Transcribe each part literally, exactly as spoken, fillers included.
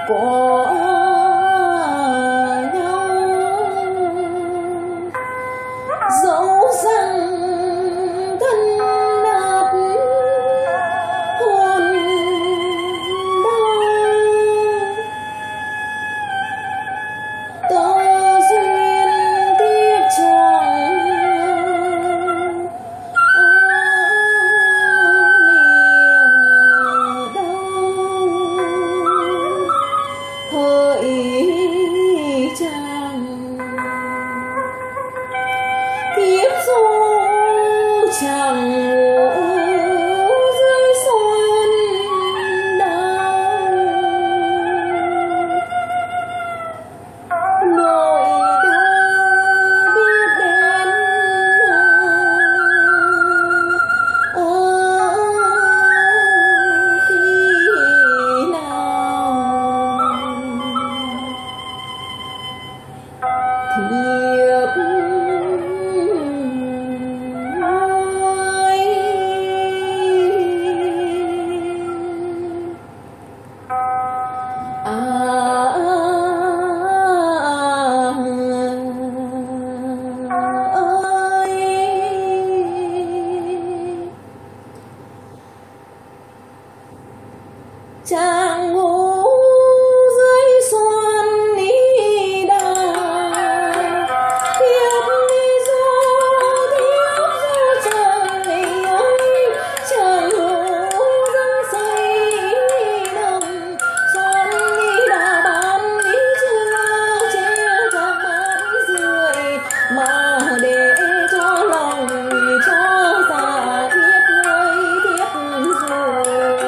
của nhau, dẫu rằng thân nát hồn đau, tơ duyên tiếc chẳng kiếp du chẳng ngủ dưới xuân đau, nỗi đau biết đến ở khi nào thiệp chàng ngủ dưới xuân đi đàn, thiếp đi du thiếp du chàng ơi, chàng ngủ dân xây đồng xuân đi đà bán đi chưa che chàng bán rưỡi mà để cho lòng cho già thiếp ơi thiếp rồi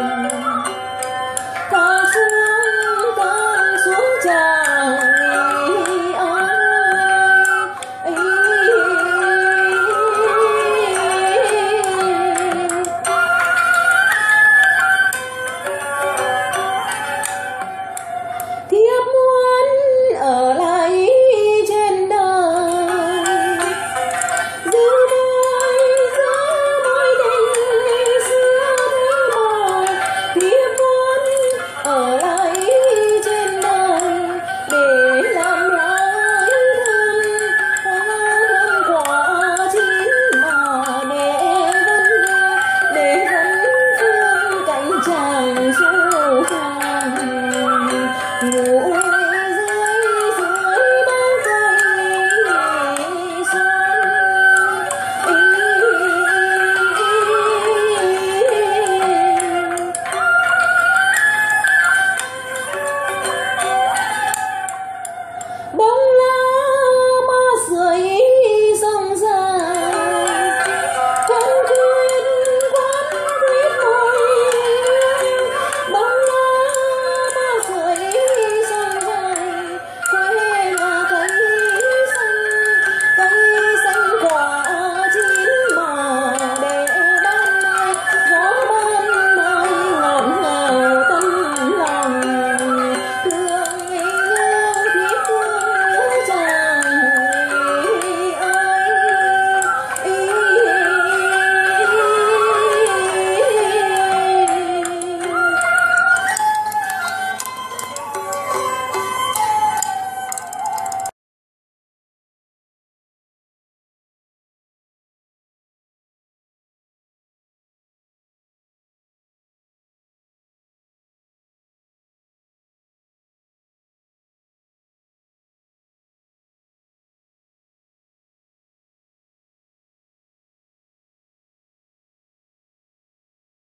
chàng ơi thiếp muốn ở lại trên đời, giữ môi giữ môi tình xưa thứ màu, thiếp muốn ở lại trên đời để làm gái thân hoa thơm quả chín mà để vẫn để vẫn phương cạnh chàng du